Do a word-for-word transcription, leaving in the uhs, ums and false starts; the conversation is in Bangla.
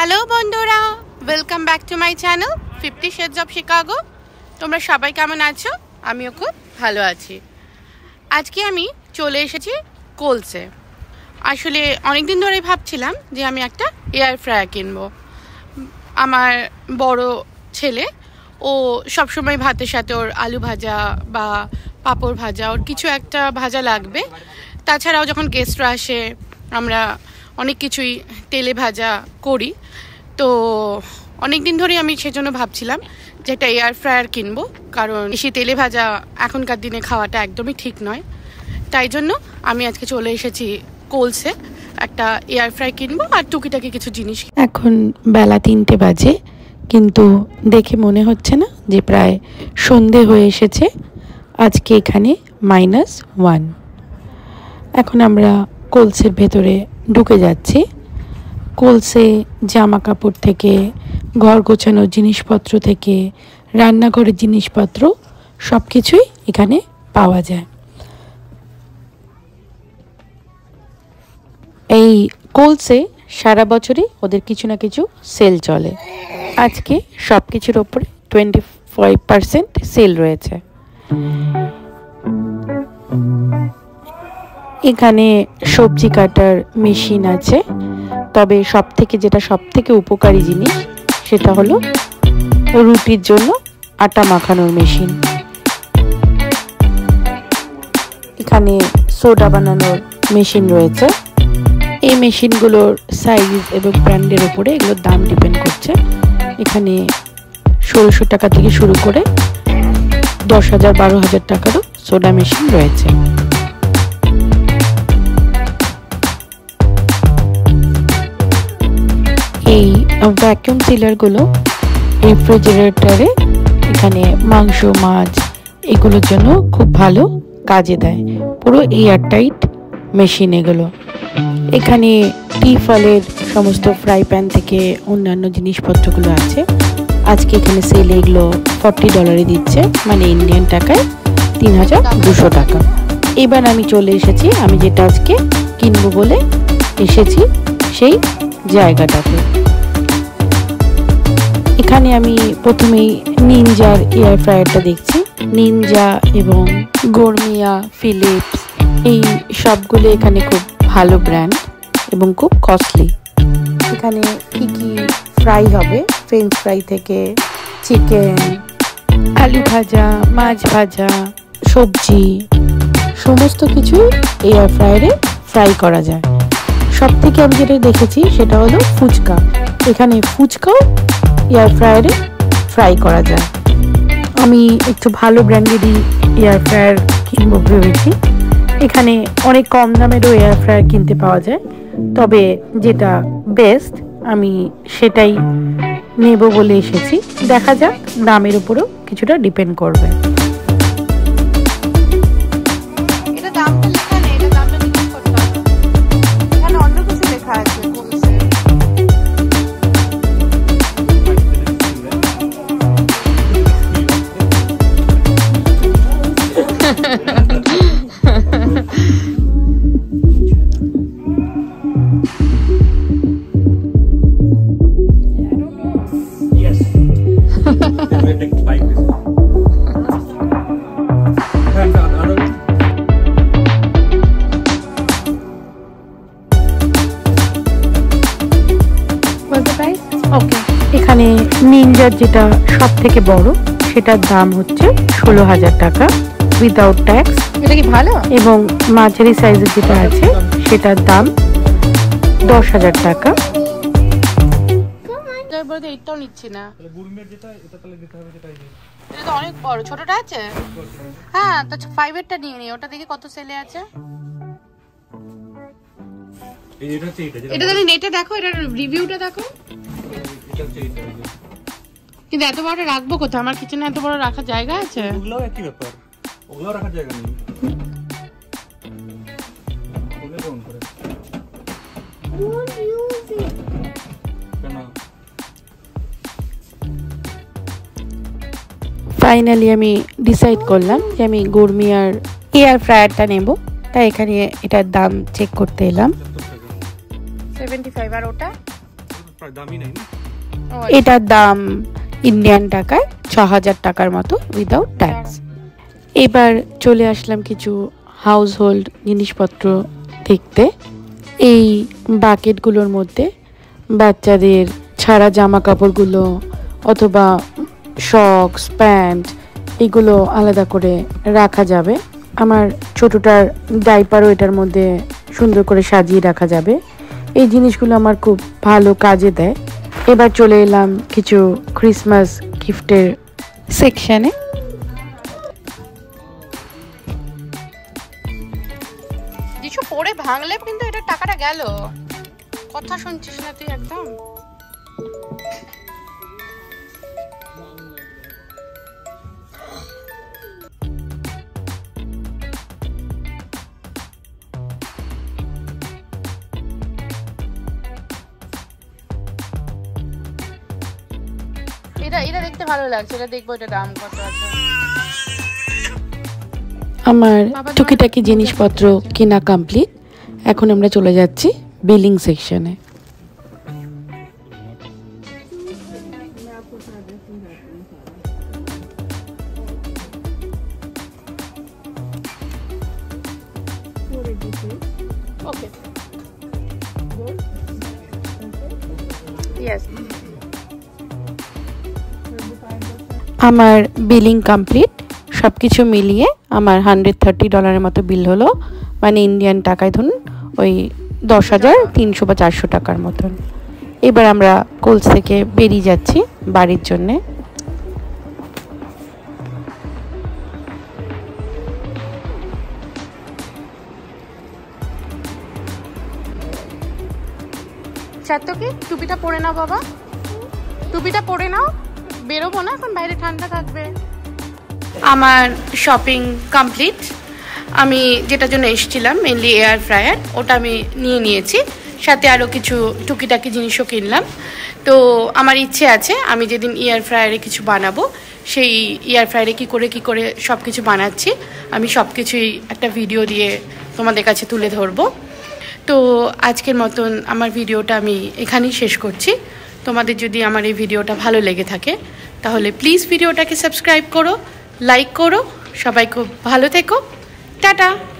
হ্যালো বন্ধুরা, welcome back to my channel fifty shades of Chicago. তোমরা সবাই কেমন আছো? আমিও খুব ভালো আছি। আজকে আমি চলে এসেছি কোলসে। আসলে অনেকদিন ধরেই ভাবছিলাম যে আমি একটা এয়ার ফ্রায়ার কিনবো। আমার বড় ছেলে ও সবসময় ভাতের সাথে ওর আলু ভাজা বা পাঁপড় ভাজা, ওর কিছু একটা ভাজা লাগবে। তাছাড়াও যখন গেস্টরা আসে আমরা অনেক কিছুই তেলে ভাজা করি। তো অনেক দিন ধরেই আমি সেজন্য ভাবছিলাম যে একটা এয়ার ফ্রায়ার কিনবো, কারণ বেশি তেলে ভাজা এখনকার দিনে খাওয়াটা একদমই ঠিক নয়। তাই জন্য আমি আজকে চলে এসেছি কোলসে, একটা এয়ার ফ্রাই কিনবো আর টুকিটাকি কিছু জিনিস। এখন বেলা তিনটে বাজে, কিন্তু দেখে মনে হচ্ছে না যে প্রায় সন্ধে হয়ে এসেছে। আজকে এখানে মাইনাস ওয়ান। এখন আমরা কোলসের ভেতরে ঢুকে যাচ্ছি। কোলসে জামা কাপড় থেকে, ঘর গোছানোর জিনিসপত্র থেকে, রান্নাঘরের জিনিসপত্র সব কিছুই এখানে পাওয়া যায়। এই কোলসে সারা বছরই ওদের কিছু না কিছু সেল চলে। আজকে সব কিছুর ওপরে টোয়েন্টি ফাইভ পার্সেন্ট সেল রয়েছে। এখানে সবজি কাটার মেশিন আছে, তবে সব থেকে যেটা সব থেকে উপকারী জিনিস সেটা হলো রুটির জন্য আটা মাখানোর মেশিন। এখানে সোডা বানানোর মেশিন রয়েছে। এই মেশিনগুলোর সাইজ এবং ব্র্যান্ডের উপরে এগুলোর দাম ডিপেন্ড করছে। এখানে ষোলোশো টাকা থেকে শুরু করে দশ হাজার বারো হাজার টাকারও সোডা মেশিন রয়েছে। এই ভ্যাকুয়াম সিলারগুলো রেফ্রিজারেটরে এখানে মাংস, মাছ এগুলোর জন্য খুব ভালো কাজে দেয়। পুরো এয়ার টাইট মেশিন এগুলো। এখানে টিফলের সমস্ত ফ্রাই প্যান থেকে অন্যান্য জিনিসপত্রগুলো আছে। আজকে এখানে সেল এগুলো ফর্টি ডলারে দিচ্ছে, মানে ইন্ডিয়ান টাকায় তিন হাজার দুশো টাকা। এবার আমি চলে এসেছি আমি যেটা আজকে কিনবো বলে এসেছি সেই জায়গাটাতে। এখানে আমি প্রথমেই নিনজার এয়ার ফ্রায়ারটা দেখছি। নিনজা এবং গোরমিয়া, ফিলিপস এই সবগুলো এখানে খুব ভালো ব্র্যান্ড এবং খুব কস্টলি। এখানে কি কি ফ্রাই হবে, ফ্রেঞ্চ ফ্রাই থেকে চিকেন, আলু ভাজা, মাছ ভাজা, সবজি সমস্ত কিছু এয়ার ফ্রায়ারে ফ্রাই করা যায়। সব থেকে আমি যেটা দেখেছি সেটা হলো ফুচকা। এখানে ফুচকাও এয়ার ফ্রায়ারে ফ্রাই করা যায়। আমি একটু ভালো ব্র্যান্ডেরই এয়ার ফ্রায়ার কিনবো ভেবেছি। এখানে অনেক কম দামেরও এয়ার ফ্রায়ার কিনতে পাওয়া যায়, তবে যেটা বেস্ট আমি সেটাই নেব বলে এসেছি। দেখা যাক, দামের উপরও কিছুটা ডিপেন্ড করবে। ওকে, এখানে নিনজার যেটা সব থেকে বড় সেটার দাম হচ্ছে ষোলো হাজার টাকা উইদাউট ট্যাক্স। এটা কি ভালো? এবং মাঝারি সাইজের যেটা আছে সেটার দাম দশ হাজার টাকা। এইটাও নিচ্ছি না, এটা তো অনেক বড়। ছোটটা আছে? হ্যাঁ, তো ফাইভেরটা নিয়ে নি, ওটা দেখি কত সেলে আছে। এটা তাহলে নেটে দেখো, এটার রিভিউটা দেখো। কিন্তু এত বড় রাখবো কোথায়? আমার কিচেনে এত বড় রাখার জায়গা আছে? ওগুলোও একই ব্যাপার, ওগুলোও রাখার জায়গা নেই। ফাইনালি আমি ডিসাইড করলাম যে আমি গোরমিয়ার এয়ার ফ্রায়ারটা নেব। তাই এখানে এটার দাম চেক করতে এলাম। Seventy five. আর ওটা এটার দাম ইন্ডিয়ান টাকায় ছ হাজার টাকার মতো উইদাউট ট্যাক্স। এবার চলে আসলাম কিছু হাউস হোল্ড জিনিসপত্র দেখতে। এই বাকেটগুলোর মধ্যে বাচ্চাদের ছাড়া জামা কাপড়গুলো অথবা শক্স, প্যান্ট এগুলো আলাদা করে রাখা যাবে। আমার ছোটোটার ডাইপারও এটার মধ্যে সুন্দর করে সাজিয়ে রাখা যাবে। এই জিনিসগুলো আমার খুব ভালো কাজে দেয়। এবার চলে এলাম কিছু ক্রিসমাস গিফটের সেকশানে। কিছু পরে ভাঙলে কিন্তু এটা টাকাটা গেল। কথা শুনছিস না তুই একদম। এটা এটা দেখতে ভালো লাগছে, এটা দেখবো এটা দাম কত আছে। আমার টুকিটাকি জিনিসপত্র কেনা কমপ্লিট। এখন আমরা চলে যাচ্ছি বিলিং সেকশনে। Okay, yes. আমার বিলিং কমপ্লিট। সব কিছু মিলিয়ে আমার হান্ড্রেড থার্টি ডলারের মতো বিল হলো, মানে ইন্ডিয়ান টাকায় ধরুন ওই দশ হাজার তিনশো বা চারশো টাকার মতন। এবার আমরা কোলস থেকে বেরিয়ে যাচ্ছি বাড়ির জন্যে। সাত্তকি টুপিটা পরে নাও বাবা, টুপিটা পরে নাও, বেরোবো না এখন, বাইরে ঠান্ডা থাকবে। আমার শপিং কমপ্লিট। আমি যেটার জন্য এসেছিলাম মেনলি এয়ার ফ্রায়ার, ওটা আমি নিয়ে নিয়েছি। সাথে আরও কিছু টুকিটাকি জিনিসও কিনলাম। তো আমার ইচ্ছে আছে আমি যেদিন এয়ার ফ্রায়ারে কিছু বানাবো, সেই এয়ার ফ্রায়ারে কী করে কী করে সব কিছু বানাচ্ছি আমি সব কিছুই একটা ভিডিও দিয়ে তোমাদের কাছে তুলে ধরবো। তো আজকের মতন আমার ভিডিওটা আমি এখানেই শেষ করছি। তোমাদের যদি আমার এই ভিডিওটা ভালো লেগে থাকে তাহলে প্লিজ ভিডিওটাকে সাবস্ক্রাইব করো, লাইক করো। সবাই খুব ভালো থেকো, টাটা।